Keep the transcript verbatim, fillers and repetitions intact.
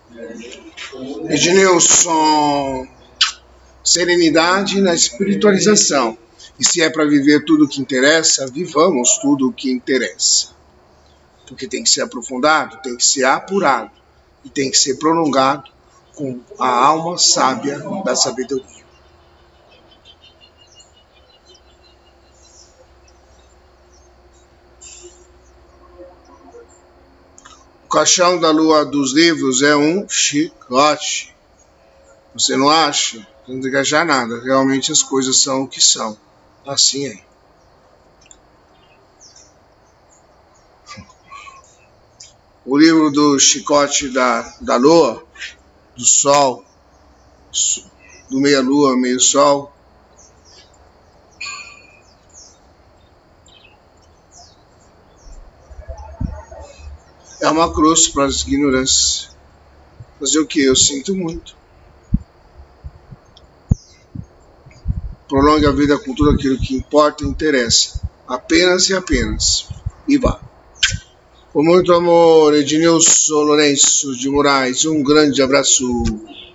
Ednilson, serenidade na espiritualização. E se é para viver tudo o que interessa, vivamos tudo o que interessa. Porque tem que ser aprofundado, tem que ser apurado e tem que ser prolongado com a alma sábia da sabedoria. O caixão da lua dos livros é um chicote. Você não acha? Não tem que achar nada. Realmente as coisas são o que são. Assim é. O livro do chicote da, da lua, do sol, do meia-lua, meio-sol, é uma cruz para as ignorâncias. Fazer o que? Eu sinto muito. Prolongue a vida com tudo aquilo que importa e interessa. Apenas e apenas. E vá. Com muito amor, Ednilson Lourenço de Moraes. Um grande abraço.